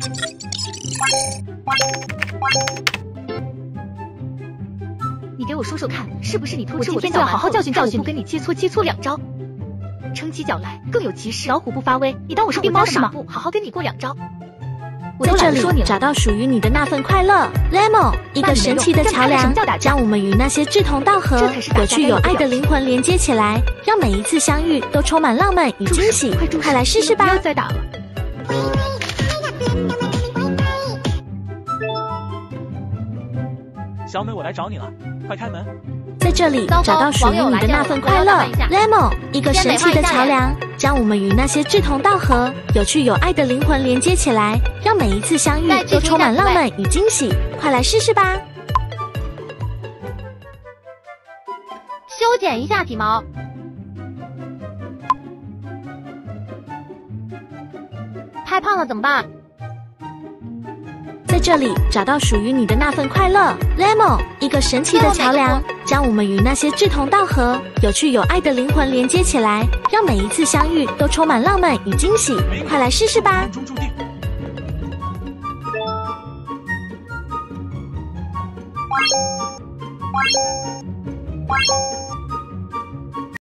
你给我说说看，是不是你偷吃我的小蛮？我今天就要好好教训教训，不跟你切磋切磋2招，撑起脚来更有气势。老虎不发威，你当我是病猫是吗？不好好跟你过2招。 在这里找到属于你的那份快乐 ，Lemon， 一个神奇的桥梁，将我们与那些志同道合、有趣有爱的灵魂连接起来，让每一次相遇都充满浪漫与惊喜。快来试试吧！ 不要再打了。 小美，我来找你了，快开门！ 在这里找到属于你的那份快乐 ，Lemon， 一个神奇的桥梁，将我们与那些志同道合、有趣有爱的灵魂连接起来，让每一次相遇都充满浪漫与惊喜。快来试试吧！ 修剪一下体毛。太胖了怎么办？ 在这里找到属于你的那份快乐 ，Lemon， 一个神奇的桥梁，将我们与那些志同道合、有趣有爱的灵魂连接起来，让每一次相遇都充满浪漫与惊喜。快来试试吧！ 命中注定。